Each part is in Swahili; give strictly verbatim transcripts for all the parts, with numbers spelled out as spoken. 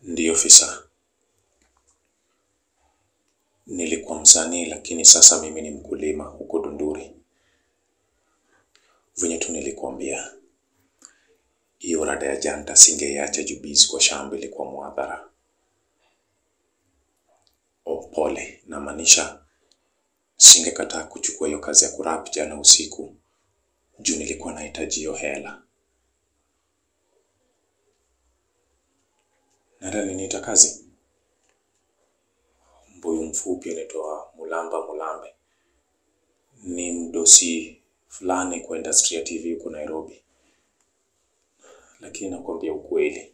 Ndiyo ofisa. Nilikuwa msanii lakini sasa mimi ni mkulima huko Dunduri. Venye tu nilikuambia. Hiyo rada ya janta singeiacha juu busy kwa shamba ilikuwa muadhara. Oh, pole, namaanisha singekataa kuchukua hiyo kazi ya kurap jana usiku. Juu nilikuwa nahitaji hiyo hela. Nada niniita kazi? Mbuyu mfupi anaitwa Mulamba Mulambe. Ni mdosi fulani kwa industry ya T V huko Nairobi. Lakini nakwambia ukweli.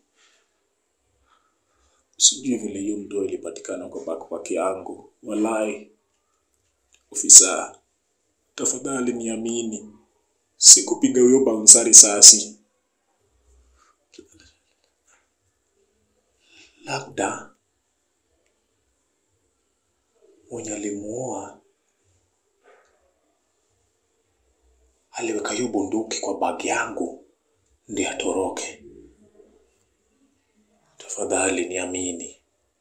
Sijui vile hiyo mdo ilipatikana kwa backpack yangu. Walai. Ofisa, tafadhali niamini. Sikupiga huyo bouncer risasi. Labda mwenye alimuoa aliweka hiyo bunduki kwa bag yangu ndiye atoroke. Tafadhali niamini.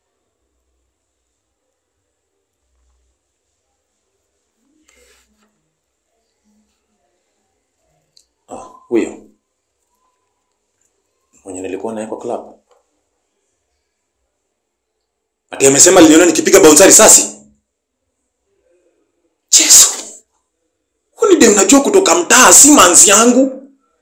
Ah, huyo mwenye nilikuwa naye kwa club. Ati amesema aliniona nikipiga bouncer risasi. Yesu. Huni ndio unajua kutoka mtaa si manzi yangu.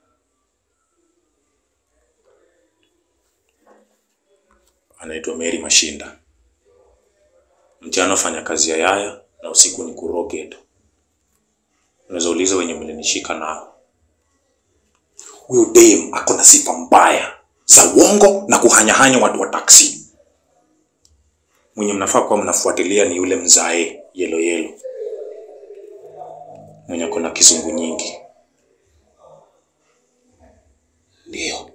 Anaitwa Mary Mashinda. Mchana fanya kazi ya yaya na usiku ni kurogeto. Unaweza uliza wenye mlinishika nao. Huyo dem ako na sifa mbaya za uongo na kuhanyahanya watu wa taksi. Mwenye mnafaa kwa mnafuatilia ni yule mzae yelo yelo. Mwenye kuna kizungu nyingi. Ndio.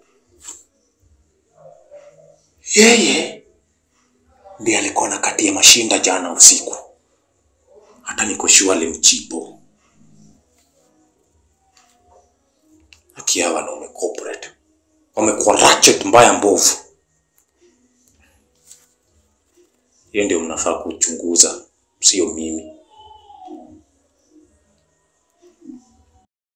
Yeye ndiye alikuwa na kati ya Mashinda jana usiku. Hata niko sure alimchipo. Akia wanaume corporate. Wamekuwa ratchet mbaya mbovu. Yeye ndio mnafaa kuchunguza, sio mimi.